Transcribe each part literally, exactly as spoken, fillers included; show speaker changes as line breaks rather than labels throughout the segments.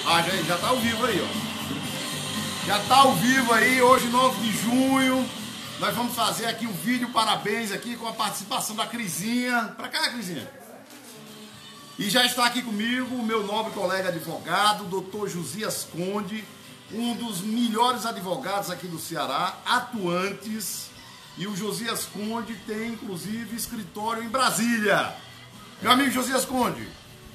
Ah, já, já tá ao vivo aí, ó. Já tá ao vivo aí, hoje, nove de junho. Nós vamos fazer aqui um vídeo parabéns aqui com a participação da Crisinha. Pra cá, Crisinha. E já está aqui comigo o meu nobre colega advogado, doutor Josias Conde, um dos melhores advogados aqui do Ceará, atuantes. E o Josias Conde tem, inclusive, escritório em Brasília. Meu amigo Josias Conde,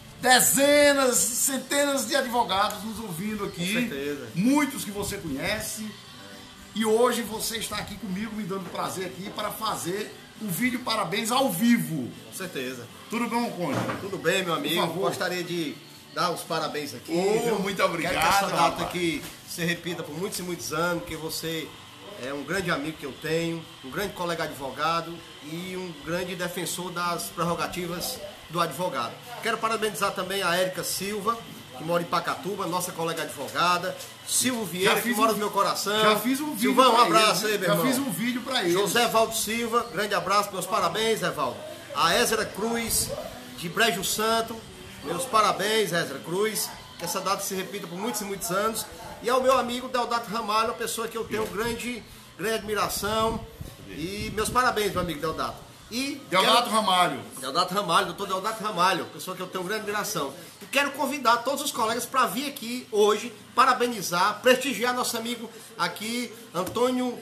dezenas, centenas de advogados nos ouvindo aqui.
Com certeza.
Muitos que você conhece. E hoje você está aqui comigo, me dando prazer aqui para fazer um vídeo parabéns ao vivo.
Com certeza.
Tudo bom, Conde?
Tudo bem, meu amigo.
Por favor.
Gostaria de dar os parabéns aqui.
Oh,
viu?
muito obrigado,
Quero que essa data
rapaz.
aqui se repita por muitos e muitos anos, que você é um grande amigo que eu tenho, um grande colega advogado e um grande defensor das prerrogativas do advogado. Quero parabenizar também a Érica Silva, que mora em Pacatuba, nossa colega advogada. Silvio Vieira,
Já
que
fiz
mora
um-
no meu coração.
Já fiz um vídeo
Silvão, um
pra
abraço
eles,
aí, meu
Já
irmão.
fiz um vídeo para ele.
José Valdo Silva, grande abraço, meus parabéns, Evaldo. A Ézra Cruz, de Brejo Santo, meus parabéns, Ézra Cruz. Que essa data se repita por muitos e muitos anos. E ao meu amigo Deodato Ramalho, uma pessoa que eu tenho grande, grande admiração. E meus parabéns, meu amigo Deodato. E
Deodato
quero-
Ramalho.
Deodato Ramalho, doutor Deodato Ramalho, pessoa que eu tenho grande admiração. E quero convidar todos os colegas para vir aqui hoje, parabenizar, prestigiar nosso amigo aqui, Antônio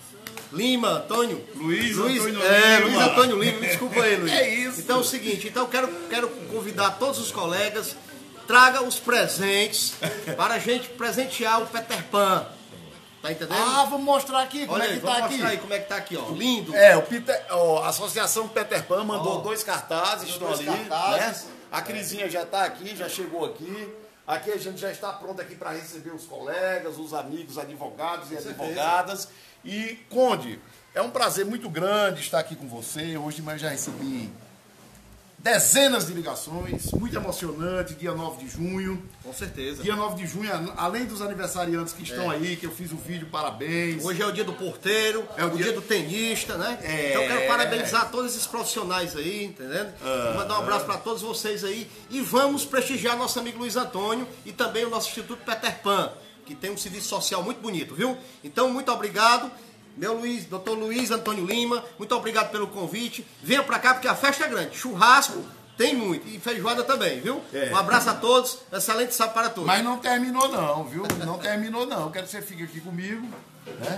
Lima, Antônio.
Luiz
Luiz,
Antônio
é,
Lima.
Luiz Antônio Lima, me desculpa aí, Luiz.
É isso.
Então é o seguinte, então eu quero, quero convidar todos os colegas, traga os presentes para a gente presentear o Peter Pan. Tá entendendo?
Ah, vamos mostrar aqui como
Olha
é
aí,
que
vamos
tá aqui.
mostrar aí como é que tá aqui, ó. Lindo.
É, o Peter, ó, a Associação Peter Pan mandou
Ó,
dois cartazes, estão
dois
ali,
cartazes.
né? A Crisinha já está aqui, já chegou aqui. Aqui a gente já está pronto aqui para receber os colegas, os amigos, advogados e
certeza.
advogadas. E, Conde, é um prazer muito grande estar aqui com você. Hoje de manhã já recebi dezenas de ligações, muito emocionante, dia nove de junho.
Com certeza.
Dia nove de junho, além dos aniversariantes que estão
É.
aí, que eu fiz o vídeo, parabéns.
Hoje é o dia do porteiro,
É o
o,
dia-
dia... do tenista, né?
É.
Então eu quero parabenizar todos esses profissionais aí, entendendo?
Ah.
Mandar um abraço para todos vocês aí e vamos prestigiar nosso amigo Luiz Antônio e também o nosso Instituto Peter Pan, que tem um serviço social muito bonito, viu? Então, muito obrigado. Meu Luiz, doutor Luiz Antônio Lima, muito obrigado pelo convite. Venha para cá porque a festa é grande. Churrasco tem muito e feijoada também, viu?
É.
Um abraço a todos, excelente sábado para todos.
Mas não terminou não, viu? Não terminou não. Eu quero que você fique aqui comigo, né?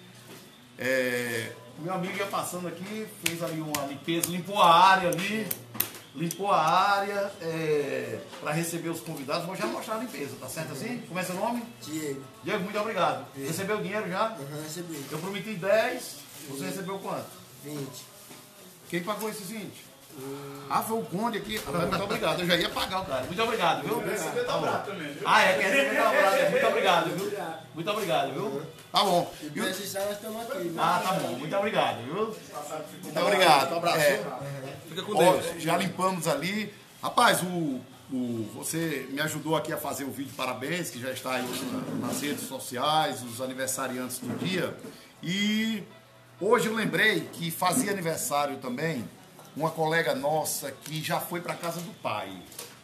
É, meu amigo ia passando aqui, fez ali uma limpeza, limpou a área ali, limpou a área é, para receber os convidados. Vou já mostrar a limpeza, tá certo assim? Como é seu nome?
Diego,
Diego, muito obrigado. Recebeu o dinheiro já?
eu recebi
Eu prometi dez, você recebeu quanto?
vinte.
Quem pagou esses vinte? Ah, foi o Conde aqui. Ah, muito obrigado. Eu já ia pagar o cara. Muito obrigado, viu?
Receber
Tá bom.
dobrado também, viu?
Ah, é, quer receber dobrado. Muito obrigado, viu? Muito obrigado, viu? Tá bom.
E
E
para
o-
registrar nós estamos aqui. né?
Ah, tá bom. Muito obrigado, viu? Muito obrigado.
Um abraço.
É,
Fica com
ó,
Deus.
já limpamos ali. Rapaz, o, o, você me ajudou aqui a fazer o vídeo parabéns, que já está aí na- nas redes sociais, os aniversariantes do dia. E hoje eu lembrei que fazia aniversário também uma colega nossa que já foi para casa do pai.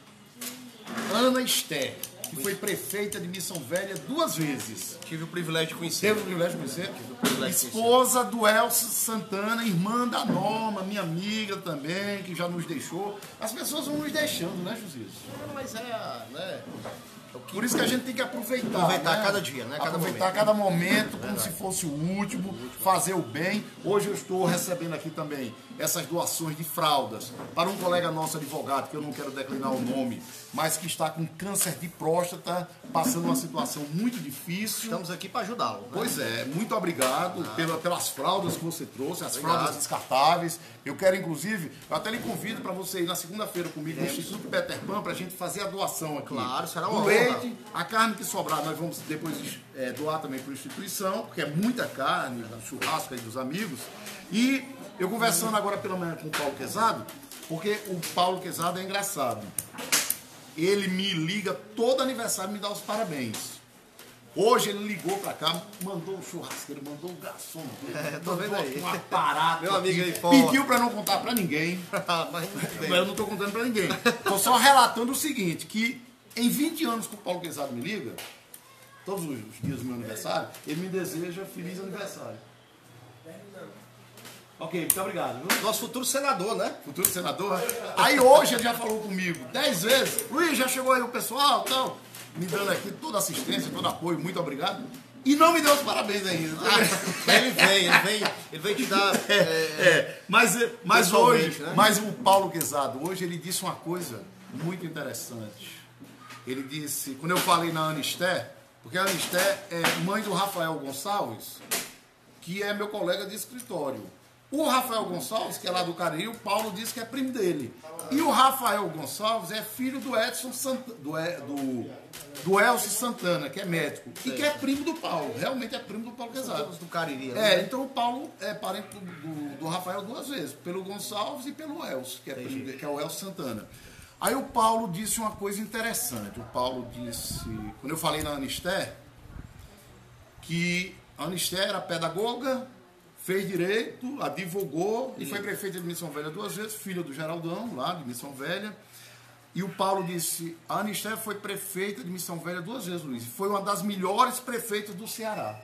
Ana Esther, que foi prefeita de Missão Velha duas vezes.
Tive o privilégio de conhecer.
Teve o privilégio de conhecer?
privilégio de
Esposa do Elcio Santana, irmã da Norma, minha amiga também, que já nos deixou. As pessoas vão nos deixando, né, Josias?
Mas é, né?
Por isso que a gente tem que aproveitar.
Aproveitar
né?
cada dia, né? Cada
aproveitar
momento.
cada momento como se fosse o último, fazer o bem. Hoje eu estou recebendo aqui também essas doações de fraldas para um colega nosso advogado, que eu não quero declinar o nome, mas que está com câncer de próstata, passando uma situação muito difícil.
Estamos aqui para ajudá-lo. Né?
Pois é, muito obrigado pela, pelas fraldas que você trouxe, as
Obrigado.
fraldas descartáveis. Eu quero, inclusive, eu até lhe convido para você ir na segunda-feira comigo no Instituto Peter Pan para a gente fazer a doação aqui.
Claro, será
O
uma honra.
leite, a carne que sobrar, nós vamos depois é, doar também para a instituição, porque é muita carne, do churrasco aí dos amigos. E eu conversando agora pela manhã com o Paulo Quezado, porque o Paulo Quezado é engraçado. Ele me liga todo aniversário e me dá os parabéns. Hoje ele ligou pra cá, mandou um churrasqueiro, mandou um garçom dele,
É, tô
mandou
vendo aí.
um aparato,
Meu amigo
aqui,
aí fora.
pediu pra não contar pra ninguém.
Mas muito bem.
Mas eu não tô contando pra ninguém. Tô só relatando o seguinte, que em vinte anos que o Paulo Quezado me liga, todos os dias do meu aniversário, ele me deseja feliz aniversário. Ok, muito obrigado. Viu?
Nosso futuro senador, né?
Futuro senador. Aí hoje ele já falou comigo dez vezes. Luiz, já chegou aí o pessoal, então, me dando aqui toda assistência, todo apoio, muito obrigado. E não me deu os parabéns ainda.
Ah, ele vem, ele vem, ele vem te dar. É,
é, é, mas mas hoje,
né?
mas o Paulo Quezado, hoje ele disse uma coisa muito interessante. Ele disse, quando eu falei na Anisté, porque a Anisté é mãe do Rafael Gonçalves, que é meu colega de escritório. O Rafael Gonçalves, que é lá do Cariri, o Paulo disse que é primo dele. E o Rafael Gonçalves é filho do Edson Santana, do, do, do Elcio Santana, que é médico. E que é primo do Paulo. Realmente é primo do Paulo Quezado.
Do Cariri.
É,
né?
então o Paulo é parente do, do, do Rafael duas vezes. Pelo Gonçalves e pelo Elcio, que é, primo dele, que é o Elcio Santana. Aí o Paulo disse uma coisa interessante. O Paulo disse, quando eu falei na Anisté, que a Anisté era pedagoga, fez direito, advogou e foi prefeita de Missão Velha duas vezes, filha do Geraldão, lá de Missão Velha. E o Paulo disse, a Anisté foi prefeita de Missão Velha duas vezes, Luiz. Foi uma das melhores prefeitas do Ceará.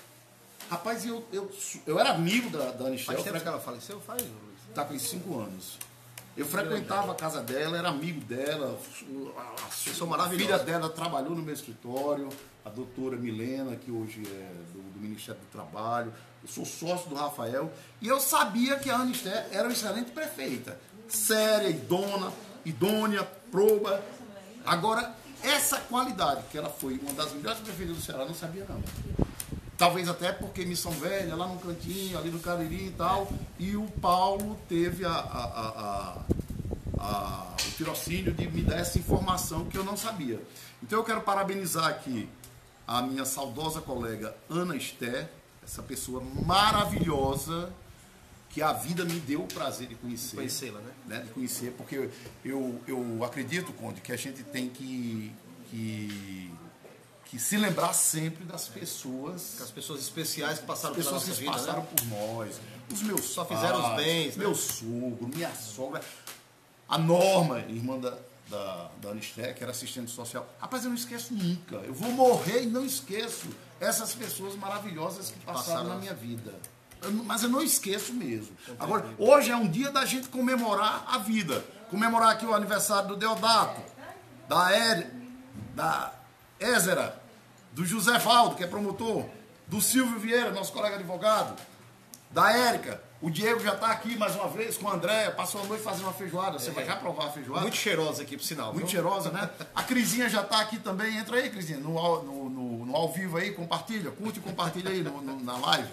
Rapaz, eu, eu, eu era amigo da, da Anisté.
Faz tempo que ela faleceu? Faz, Luiz.
Está com cinco anos. Eu frequentava a casa dela, era amigo dela. A,
Pessoa
a
maravilhosa.
filha dela trabalhou no meu escritório, a doutora Milena, que hoje é do, do Ministério do Trabalho. Eu sou sócio do Rafael. E eu sabia que a Anisté era uma excelente prefeita. Séria, idônea, idônea, proba. Agora, essa qualidade, que ela foi uma das melhores prefeitas do Ceará, eu não sabia não. Talvez até porque Missão Velha, lá no cantinho, ali no Cariri e tal, e o Paulo teve a, a, a, a, a, o tirocínio de me dar essa informação que eu não sabia. Então eu quero parabenizar aqui a minha saudosa colega Ana Esté, essa pessoa maravilhosa que a vida me deu o prazer de conhecer.
Conhecê-la, né?
né? De conhecer, porque eu, eu acredito, Conde, que a gente tem que... que que se lembrar sempre das pessoas,
as pessoas especiais que passaram pela
pessoas
nossa
que
vida,
passaram
né?
por nós, os meus
Só
pais,
fizeram os bens,
meu
né?
sogro, minha sogra, a Norma, irmã da, da, da Anisté, que era assistente social. Rapaz, eu não esqueço nunca. Eu vou morrer e não esqueço essas pessoas maravilhosas que passaram, passaram na minha vida. Eu, mas eu não esqueço mesmo. Agora, hoje é um dia da gente comemorar a vida. Comemorar aqui o aniversário do Deodato, da Eri, da Ézera, do José Valdo, que é promotor, do Silvio Vieira, nosso colega advogado, da Érica. O Diego já está aqui mais uma vez com o André, passou a noite fazendo uma feijoada. Você é. vai já provar a feijoada?
Muito cheirosa aqui, por sinal.
Muito
viu?
cheirosa, né? A Crisinha já está aqui também. Entra aí, Crisinha, no, no, no, no ao vivo aí, compartilha, curte e compartilha aí no, no, na live.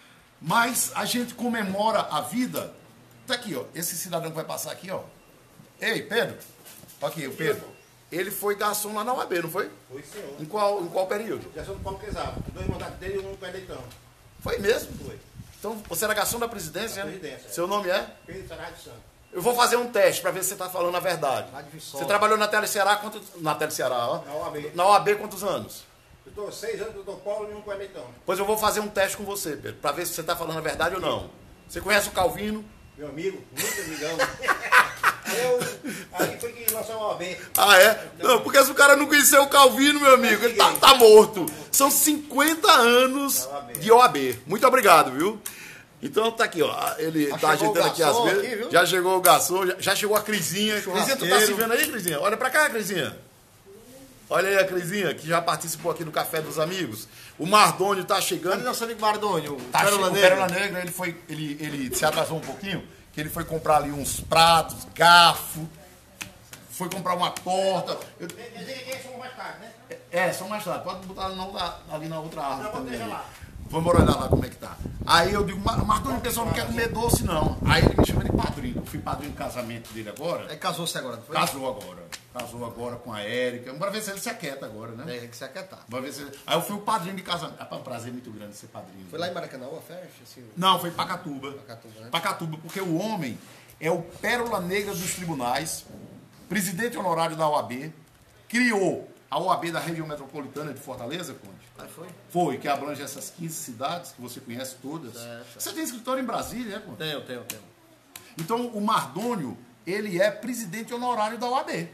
Mas a gente comemora a vida. Tá aqui, ó. Esse cidadão que vai passar aqui, ó. Ei, Pedro. Olha aqui, o Pedro. Ele foi garçom lá na U A B, não foi?
Foi, senhor.
Em qual, em qual período?
Já sou do Paulo Quezado. Dois mandatos dele e um pé leitão.
Foi mesmo?
Foi.
Então, você era garçom da presidência?
Da
né?
presidência.
Seu nome é?
Pedro Sará de Santos.
Eu vou fazer um teste para ver se você está falando a verdade.
Lá de Viçosa.
Você trabalhou na Tele Ceará quantos... Na Tele Ceará, ó.
Na U A B.
Na U A B quantos anos?
Eu estou seis anos do doutor Paulo e um pé leitão.
Pois eu vou fazer um teste com você, Pedro, para ver se você está falando a verdade ou não. Você conhece o Calvino?
Meu amigo, muito amigão. Aí, eu, aí foi que lançou a U A B.
Ah, é? Não, porque se o cara não conheceu o Calvino, meu amigo, ele tá, tá morto. São cinquenta anos de O A B. Muito obrigado, viu? Então tá aqui, ó. Ele
Já
tá
chegou
ajeitando
o
aqui as
garçom
vezes.
aqui, viu?
Já chegou o garçom, já, já chegou a Crisinha. Crisinha, tu tá se vendo aí, Crisinha? Olha pra cá, Crisinha. Olha aí a Crisinha, que já participou aqui do Café dos Amigos. O Mardônio tá chegando.
Cadê nosso amigo Mardônio? O
Tá
Pérola
che- o
Negra.
Pérola Negra, ele, foi, ele, ele se atrasou um pouquinho, que ele foi comprar ali uns pratos, garfo, foi comprar uma torta. Eu-
Quer dizer que eles são mais caros, né?
é, só mais tarde, pode botar ali na outra, ali na outra árvore
Não,
também.
deixa lá.
Vamos olhar lá como é que tá. Aí eu digo, "Mar- Mardônio, o pessoal não quer comer doce não." Aí ele me chama de padrinho. Eu fui padrinho de casamento dele agora.
É, casou-se agora, não foi?
Casou agora. Casou agora com a Érica. Bora ver se ele se aquieta agora, né?
É, que você quer tá.
Bora ver se ele... Aí eu fui o padrinho de casamento. É um prazer muito grande ser padrinho.
Foi lá em Maracanã a festa? Assim,
Não, foi Pacatuba.
Pacatuba, né?
Pacatuba, porque o homem é o pérola negra dos tribunais, presidente honorário da O A B, criou a O A B da região metropolitana de Fortaleza, Conde.
Ah, foi?
Foi, que abrange essas quinze cidades, que você conhece todas.
Certo.
Você tem escritório em Brasília, né, Conde?
Tenho, tenho, tenho.
Então, o Mardônio, ele é presidente honorário da O A B.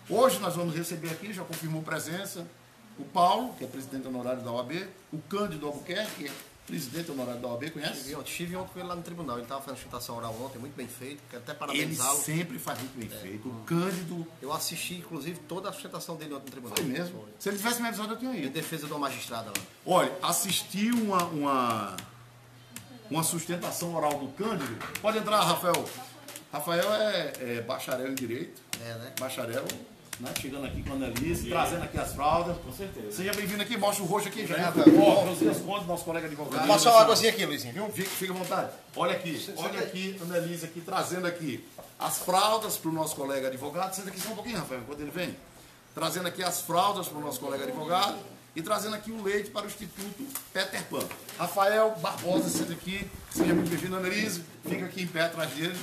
Hoje nós vamos receber aqui, já confirmou presença, o Paulo, que é presidente honorário da O A B, o Cândido Albuquerque, que é presidente honorário da O A B, conhece?
Estive ontem, estive ontem com ele lá no tribunal, ele estava fazendo sustentação oral ontem, muito bem feito, quero até
Ele
parabenizá-lo.
sempre faz muito bem
É.
feito. O Cândido...
Eu assisti, inclusive, toda a sustentação dele ontem no tribunal.
Foi mesmo?
Foi.
Se ele tivesse me avisado, eu tinha
Em
ido.
defesa de uma magistrada lá.
Olha, assisti uma, uma, uma sustentação oral do Cândido. Pode entrar, Rafael. Rafael é, é bacharel em Direito.
É, né?
Bacharel, né? Chegando aqui com a Annelise, trazendo aqui as fraldas.
Com certeza.
Seja bem-vindo aqui, mostra o roxo aqui, já.
Obrigado,
Ó,
Rafael.
Josias Conde, nosso colega advogado.
Passa uma águazinha aqui, Luizinho, viu?
Fica, fica à vontade. Olha aqui, olha aqui, Annelise aqui, trazendo aqui as fraldas para o nosso colega advogado. Senta aqui só um pouquinho, Rafael, enquanto ele vem. Trazendo aqui as fraldas para o nosso colega advogado e trazendo aqui o leite para o Instituto Peter Pan. Rafael Barbosa, senta aqui, seja muito bem-vindo, Annelise. Fica aqui em pé atrás dele.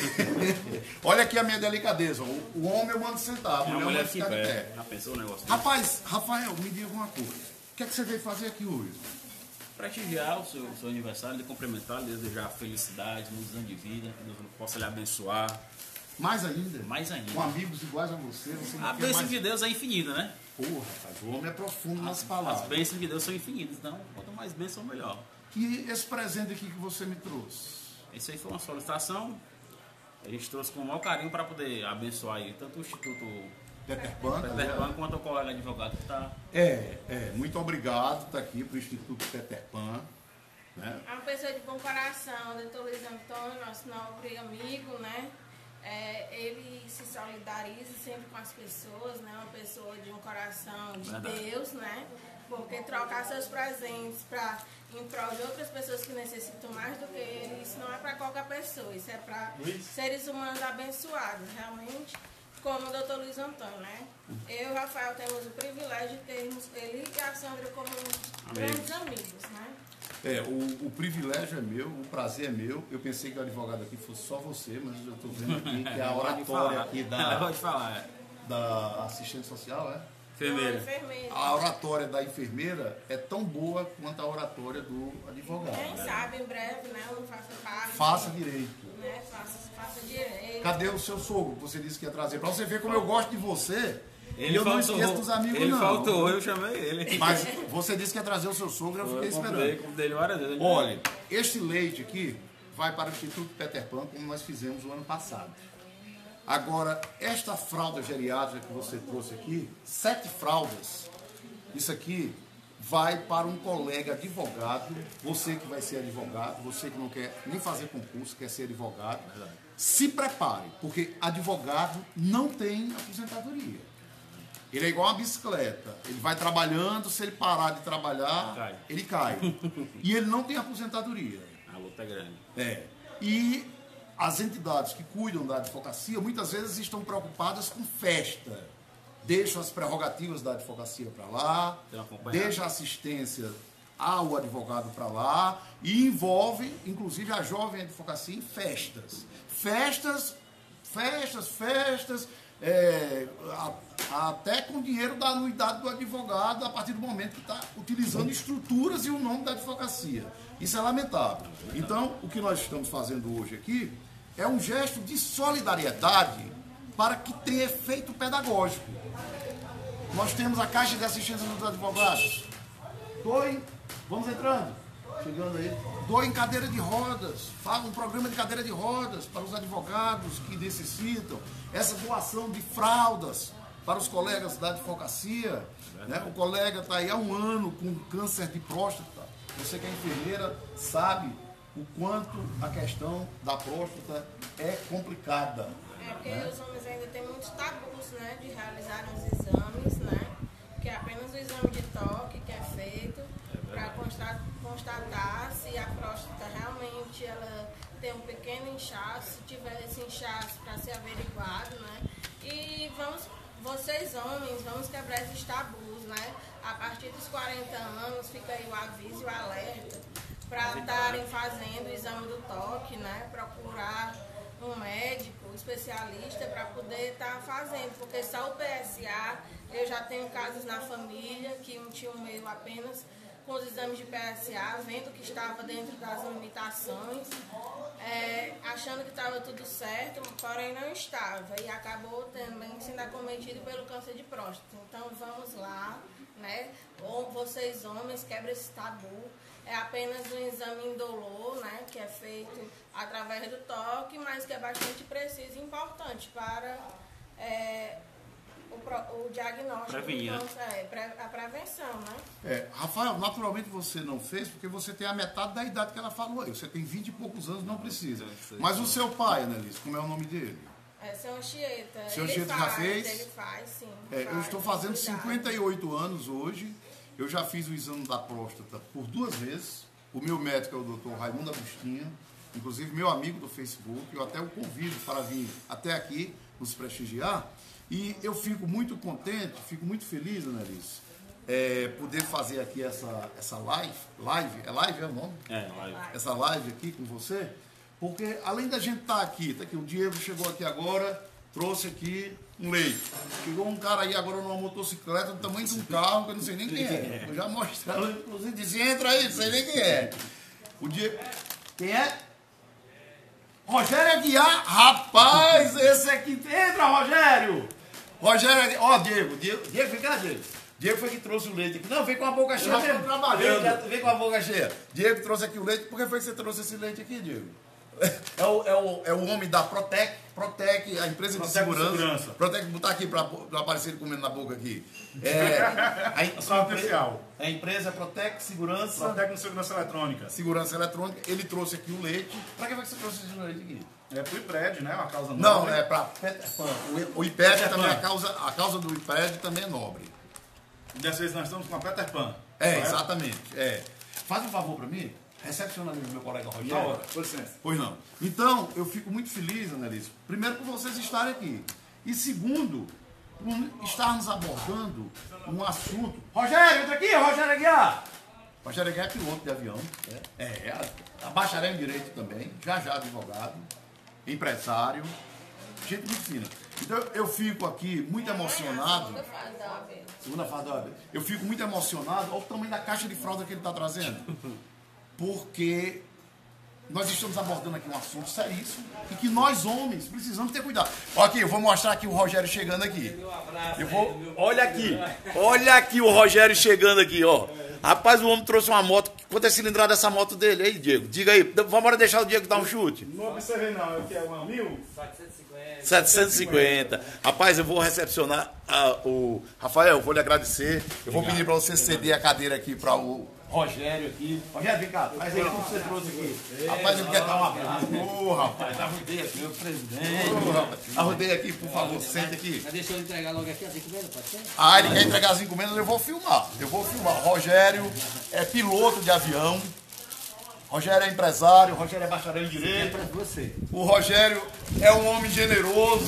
Olha aqui a minha delicadeza. O, o homem eu mando sentar, a
Uma
mulher
mulher
manda
aqui
ficar de
pé.
pé.
Já pensou o negócio desse?
Rapaz, Rafael, me diga uma coisa. O que é que você veio fazer aqui hoje?
Prestigiar o seu, o seu aniversário, lhe cumprimentar, lhe desejar felicidade, muitos anos de vida, que Deus possa lhe abençoar.
Mais ainda?
Mais ainda.
Com amigos iguais a você, você não
A
quer
bênção
mais...
de Deus é infinita, né?
Porra, rapaz, o homem é profundo nas
As
palavras.
bênçãos de Deus são infinitas, então quanto mais bênção, melhor.
E esse presente aqui que você me trouxe?
Isso aí foi uma solicitação, a gente trouxe com o maior carinho para poder abençoar aí, tanto o Instituto
Peter Pan, tá
Peter
ligado?
Pan quanto o colega advogado que está.
É, é, muito obrigado, tá aqui pro Instituto Peter Pan, né?
É uma pessoa de bom coração, doutor Luiz Antônio, nosso nobre amigo, né? É, ele se solidariza sempre com as pessoas, né? Uma pessoa de um coração de
Verdade.
Deus, né? Porque trocar seus presentes pra, em prol de outras pessoas que necessitam mais do que ele, isso não é para qualquer pessoa, isso é para seres humanos abençoados, realmente, como o doutor Luiz Antônio, né? Eu e o Rafael temos o privilégio de termos ele e a Sandra como grandes amigos, né?
É, o, o privilégio é meu, o prazer é meu. Eu pensei que o advogado aqui fosse só você, mas eu estou vendo aqui que a
Pode falar.
oratória aqui da,
Pode falar. é.
da assistente social, é?
Enfermeira.
Enfermeira.
A oratória da enfermeira é tão boa quanto a oratória do advogado.
Quem
né?
sabe em breve, né? Eu não faço parte.
Faça direito.
Né? Faça, faça direito.
Cadê o seu sogro que você disse que ia trazer? Pra você ver como eu gosto de você. e eu não esqueço dos amigos,
ele
não.
faltou, eu chamei ele.
Mas você disse que ia trazer o seu sogro, eu fiquei
Eu convidei,
esperando.
convidei ele várias vezes.
Olha, este leite aqui vai para o Instituto Peter Pan, como nós fizemos o ano passado. Agora, esta fralda geriátrica que você trouxe aqui, sete fraldas, isso aqui vai para um colega advogado, você que vai ser advogado, você que não quer nem fazer concurso, quer ser advogado, se prepare, porque advogado não tem aposentadoria. Ele é igual uma bicicleta, ele vai trabalhando, se ele parar de trabalhar,
Cai.
ele cai. E ele não tem aposentadoria.
A luta é grande.
É. E as entidades que cuidam da advocacia muitas vezes estão preocupadas com festa. Deixam as prerrogativas da advocacia para lá,
Tem acompanhado.
deixa a assistência ao advogado para lá e envolve, inclusive, a jovem advocacia em festas. Festas, festas, festas, é, a- até com dinheiro da anuidade do advogado a partir do momento que está utilizando estruturas e o nome da advocacia. Isso é lamentável. Então, o que nós estamos fazendo hoje aqui é um gesto de solidariedade para que tenha efeito pedagógico. Nós temos a Caixa de Assistência dos Advogados. Doem, vamos entrando, chegando aí. Doem cadeira de rodas, faça um programa de cadeira de rodas para os advogados que necessitam. Essa doação de fraldas para os colegas da advocacia. Né? O colega está aí há um ano com câncer de próstata. Você que é enfermeira sabe o quanto a questão da próstata é complicada.
É porque os homens ainda têm muitos tabus, né, de realizar os exames, né, que é apenas o exame de toque que é feito para constatar, constatar se a próstata realmente ela tem um pequeno inchaço, se tiver esse inchaço para ser averiguado, né, e vamos, vocês homens, vamos quebrar esses tabus, né, a partir dos quarenta anos fica aí o aviso e o alerta para estarem fazendo o exame do toque, né, procurar um médico, um especialista para poder estar fazendo, porque só o P S A, eu já tenho casos na família que um tio meu apenas com os exames de P S A, vendo que estava dentro das limitações, é, achando que estava tudo certo, porém não estava. E acabou também sendo acometido pelo câncer de próstata. Então vamos lá, né? Ou vocês homens, quebra esse tabu. É apenas um exame indolor, né? Que é feito através do toque, mas que é bastante preciso e importante para... É, O, pro, o diagnóstico,
Prevenir, né?
é, pre, a prevenção, né?
É, Rafael, naturalmente você não fez porque você tem a metade da idade que ela falou aí. Você tem vinte e poucos anos, não precisa. Mas o seu pai, Annelise, como é o nome dele?
É, seu Anchieta.
Seu
Ele
Anchieta
faz,
já fez?
Ele faz, sim.
É,
faz,
eu estou fazendo
cuidado.
cinquenta e oito anos hoje. Eu já fiz o exame da próstata por duas vezes. O meu médico é o doutor Raimundo Agostinho, inclusive meu amigo do Facebook. Eu até o convido para vir até aqui nos prestigiar. E eu fico muito contente, fico muito feliz, Annelise, é, poder fazer aqui essa, essa live. Live? É live é o nome?
É, live.
Essa live aqui com você. Porque além da gente estar aqui, tá aqui, o Diego chegou aqui agora, trouxe aqui um leite. Chegou um cara aí agora numa motocicleta do tamanho de um carro, que eu não sei nem quem é. Eu já mostrei, ela, inclusive disse, entra aí, não sei nem quem é. O Diego. Quem é? Rogério Aguiar. Rapaz, esse aqui. Entra, Rogério! Rogério Aguiar. Ó, Diego, Diego, Diego, vem cá, Diego. Diego foi que trouxe o leite aqui. Não, vem com a boca cheia.
Eu tô trabalhando.
Vem, vem com a boca cheia. Diego trouxe aqui o leite. Por que foi que você trouxe esse leite aqui, Diego? É o, é o, é o homem da Protec, Protec, a empresa de
Protec
segurança.
Segurança.
Protec, botar aqui para aparecer ele comendo na boca aqui. É, a,
Só oficial.
a empresa é Protec Segurança.
Protec Segurança Eletrônica.
Segurança Eletrônica. Ele trouxe aqui o leite. Para que foi que você trouxe esse leite aqui?
É pro I P R E D, né? Uma causa
Não,
nobre.
é para Peter Pan. O, o I P E D
Peter
também,
Pan.
a causa, a causa do I P E D também é nobre.
Dessa vez nós estamos com a Peter Pan.
É,
Correto?
exatamente. É. Faz um favor para mim. Recepciona ali o meu colega
Na
Rogério.
hora, com licença.
Pois não. Então, eu fico muito feliz, Annelise, primeiro por vocês estarem aqui. E segundo, por estarmos abordando um assunto. Rogério, entra aqui, Rogério Aguiar! Rogério Aguiar é piloto de avião. É, é a, a bacharel em Direito também, já já advogado, empresário, gente muito fina. Então eu fico aqui muito emocionado.
Segunda fase da O A B.
Segunda fase da O A B. Eu fico muito emocionado. Olha o tamanho da caixa de fralda que ele está trazendo. Porque nós estamos abordando aqui um assunto seríssimo e que nós, homens, precisamos ter cuidado. Olha aqui, eu vou mostrar aqui o Rogério chegando aqui. Eu vou... Olha aqui, olha aqui o Rogério chegando aqui, ó. Rapaz, o homem trouxe uma moto. Quanto é a cilindrada dessa moto dele aí, Diego? Diga aí. Vamos deixar o Diego dar um chute.
Não observei não, é o que é uma mil?
setecentos e cinquenta. Rapaz, eu vou recepcionar ah, o... Rafael, eu vou lhe agradecer. Eu vou pedir para você ceder a cadeira aqui para o Rogério aqui. Rogério, vem cá. Faz aí o que você trouxe aqui. Rapaz, ele quer dar um abraço. Ô, rapaz, arrudei aqui.
Meu presidente.
Ô, rapaz. Arrudei aqui, por favor, senta aqui.
Mas deixa eu entregar logo aqui as encomendas, pode ser?
Ah, ele quer entregar as encomendas, eu vou filmar. Eu vou filmar. Rogério é piloto de avião. Rogério é empresário, Rogério é bacharel em Direito.
Você.
O Rogério é um homem generoso,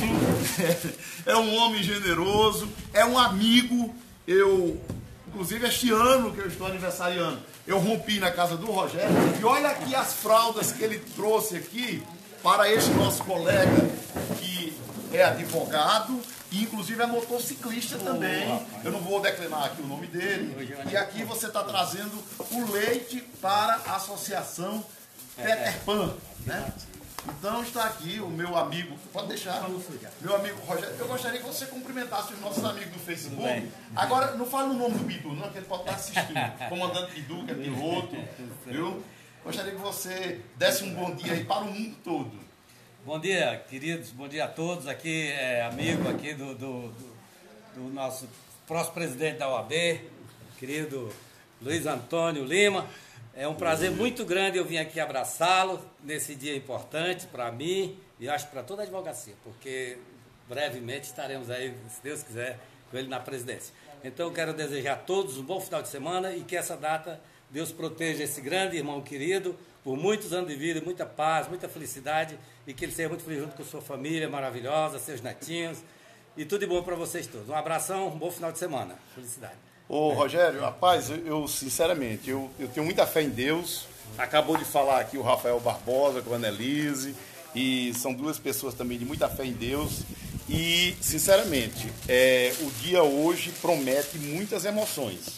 é um homem generoso, é um amigo. Eu, inclusive este ano que eu estou aniversariando, eu rompi na casa do Rogério. E olha aqui as fraldas que ele trouxe aqui para este nosso colega que é advogado e inclusive é motociclista também. Eu não vou declinar aqui o nome dele. E aqui você está trazendo o leite para a associação Peter Pan, né? Então está aqui o meu amigo, pode deixar, meu amigo Rogério. Eu gostaria que você cumprimentasse os nossos amigos do Facebook. Agora, não fale o nome do Bidu, não, que ele pode estar assistindo. Comandante Bidu, que é piloto, viu? Gostaria que você desse um bom dia aí para o mundo todo.
Bom dia, queridos, bom dia a todos. Aqui é amigo aqui do, do, do, do nosso próximo presidente da O A B, querido Luiz Antônio Lima. É um prazer muito grande eu vir aqui abraçá-lo nesse dia importante para mim e acho para toda a advocacia, porque brevemente estaremos aí, se Deus quiser, com ele na presidência. Então eu quero desejar a todos um bom final de semana e que essa data Deus proteja esse grande irmão querido por muitos anos de vida, muita paz, muita felicidade e que ele seja muito feliz junto com sua família maravilhosa, seus netinhos e tudo de bom para vocês todos. Um abração, um bom final de semana. Felicidade.
Ô, Rogério, rapaz, eu, eu, sinceramente, eu, eu tenho muita fé em Deus. Acabou de falar aqui o Rafael Barbosa com a Annelise, e são duas pessoas também de muita fé em Deus. E, sinceramente, é, o dia hoje promete muitas emoções.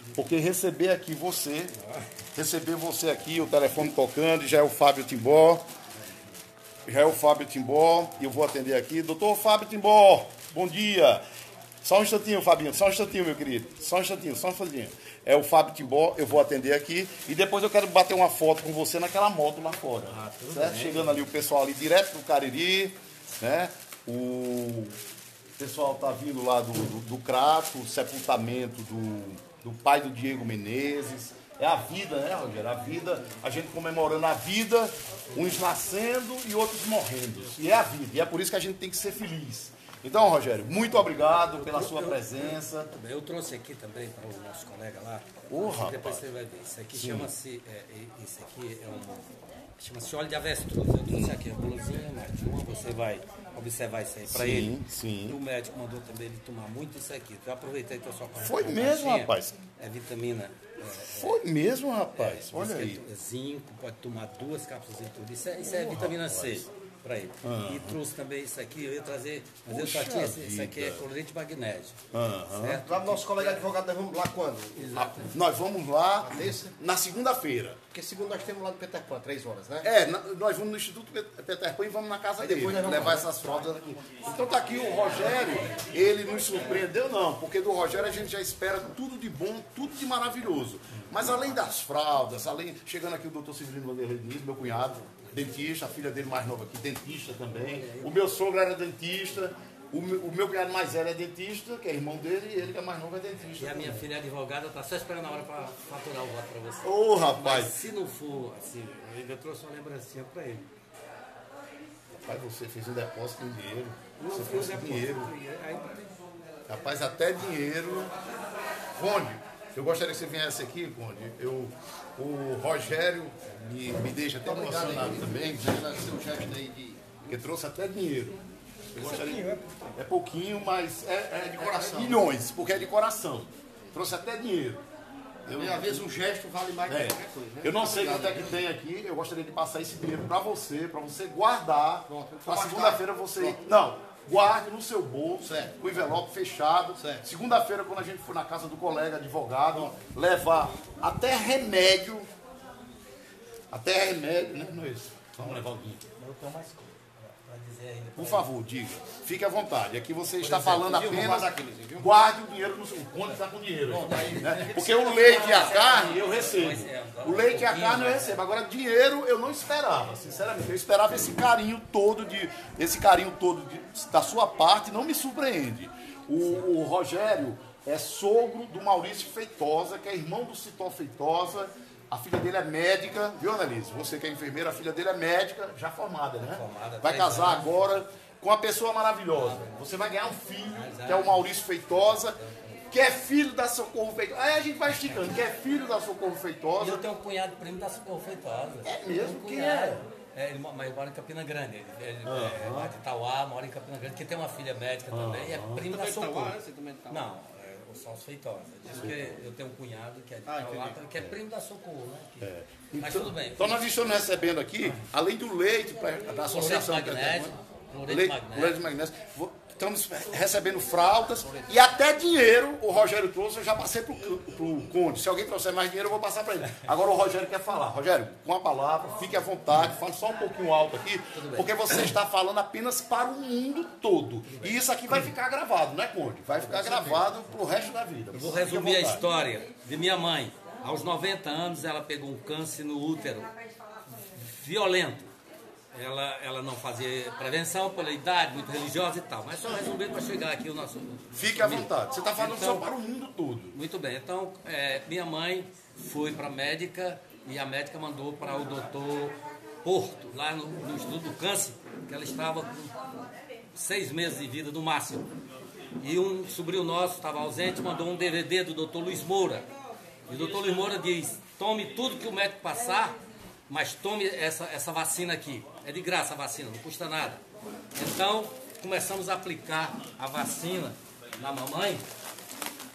porque receber aqui você, receber você aqui, o telefone tocando, já é o Fábio Timbó, já é o Fábio Timbó, e eu vou atender aqui. Doutor Fábio Timbó, bom dia. Só um instantinho, Fabinho, só um instantinho, meu querido. Só um instantinho, só um instantinho. É o Fábio Timbó, eu vou atender aqui. E depois eu quero bater uma foto com você naquela moto lá fora. Ah, certo? Bem. Chegando ali o pessoal ali direto do Cariri, né? O pessoal tá vindo lá do, do, do Crato, o sepultamento do, do pai do Diego Menezes. É a vida, né, Rogério? A vida, a gente comemorando a vida, uns nascendo e outros morrendo. E é a vida, e é por isso que a gente tem que ser feliz. Então, Rogério, muito obrigado pela sua presença.
Eu trouxe aqui também para o nosso colega lá.
Oh, rapaz.
Depois você vai ver. Isso aqui chama-se. É, isso aqui é um. Chama-se óleo de avestruz. Eu trouxe aqui a blusinha, mais de uma. Você vai observar isso aí para ele.
Sim.
O médico mandou também ele tomar muito isso aqui. Eu aproveitei que eu só
Foi mesmo, rapaz?
É vitamina. É,
Foi mesmo, rapaz?
É,
olha aí.
É zinco, pode tomar duas cápsulas e tudo. Isso é, isso é oh, vitamina rapaz. C. Para ele. Uhum. E trouxe também isso aqui, eu ia trazer, mas Puxa eu só tinha, isso aqui é cloreto de magnésio.
Uhum. Certo? Lá no nosso colega advogado, nós vamos lá quando?
Exato. Nós vamos lá na segunda-feira.
Porque segunda nós temos lá no Peter Pan, três horas, né?
É, nós vamos no Instituto Peter Pan e vamos na casa Aí dele, levar lá. essas fraldas aqui. Então tá aqui o Rogério, ele nos surpreendeu não, porque do Rogério a gente já espera tudo de bom, tudo de maravilhoso. Mas além das fraldas, além, chegando aqui o doutor Severino Vanderlei Diniz, meu cunhado, dentista, a filha dele mais nova aqui, dentista também. O meu sogro era dentista, o meu, o meu cunhado mais velho é dentista, que é irmão dele, e ele que é mais novo é dentista.
E a minha filha é advogada, tá só esperando a hora para faturar o voto para você.
Ô, oh, rapaz!
Mas se não for assim, eu trouxe uma lembrancinha para ele.
Rapaz, você fez um depósito em dinheiro. Não, você trouxe dinheiro. Aí... Rapaz, até dinheiro. Conde, eu gostaria que você viesse aqui, Conde. Eu... O Rogério me, me deixa até emocionado também, porque trouxe até dinheiro. Eu gostaria, é pouquinho, mas é, é de coração. É milhões, porque é de coração. Trouxe até dinheiro.
Eu, e às vezes um gesto vale mais
é,
que qualquer coisa. Né?
Eu não sei quanto é que tem aqui, eu gostaria de passar esse dinheiro para você, para você guardar. Para segunda-feira você. Não, guarde no seu bolso, certo. Com o envelope fechado. Segunda-feira, quando a gente for na casa do colega advogado, levar até remédio. Até remédio, né? Não é isso? Vamos levar o dinheiro.
Eu tenho mais coisa para dizer ainda.
Por favor, diga. Fique à vontade. Aqui você está exemplo, falando apenas.
Aquilo,
guarde o dinheiro no seu. O Conde está com dinheiro. Bom, né? Porque o leite e a carne eu recebo. O leite e a carne eu recebo. Agora, dinheiro eu não esperava, sinceramente. Eu esperava esse carinho todo de. Esse carinho todo de, da sua parte, não me surpreende. O, o Rogério é sogro do Maurício Feitosa, que é irmão do Citó Feitosa. A filha dele é médica, viu, Annelise? Você que é enfermeira, a filha dele é médica, já formada, né?
Formada,
vai casar anos. agora com uma pessoa maravilhosa. Você vai ganhar um filho, que é o Maurício Feitosa, que é filho da Socorro Feitosa. Aí a gente vai esticando, que é filho da Socorro Feitosa.
E eu tenho um cunhado primo da Socorro Feitosa.
É mesmo?
Um
Quem é?
É, ele, mas ele mora em Campina Grande. Ele, ele uhum. é lá de Itauá, mora em Campina Grande, que tem uma filha médica uhum. também, e é primo da Socorro.
Você também tá
Não. O Celso Feitosa. Diz que eu tenho um cunhado que é de ah, Itauá, que é primo da Socorro, né? Que... É. Mas
então,
tudo bem.
Então nós estamos recebendo aqui, além do leite pra, da associação
leite magnésio,
leite, magnésio. leite magnésio, estamos recebendo fraldas e até dinheiro o Rogério trouxe, eu já passei pro, pro Conde. Se alguém trouxer mais dinheiro, eu vou passar para ele. Agora o Rogério quer falar. Rogério, com a palavra, fique à vontade, fale só um pouquinho alto aqui, porque você está falando apenas para o mundo todo. E isso aqui vai ficar gravado, né, Conde? Vai ficar gravado pro resto da vida.
Eu vou resumir a história de minha mãe. Aos noventa anos, ela pegou um câncer no útero violento. Ela, ela não fazia prevenção pela idade, muito religiosa e tal. Mas só resumir para chegar aqui o nosso...
Fique à vontade. Você está falando então, só para o mundo todo.
Muito bem. Então, é, minha mãe foi para a médica e a médica mandou para o doutor Porto, lá no, no Instituto do Câncer, que ela estava com seis meses de vida no máximo. E um sobrinho nosso estava ausente, mandou um D V D do doutor Luiz Moura. E o doutor Luiz Moura diz, tome tudo que o médico passar, mas tome essa, essa vacina aqui. É de graça a vacina, não custa nada. Então, começamos a aplicar a vacina na mamãe.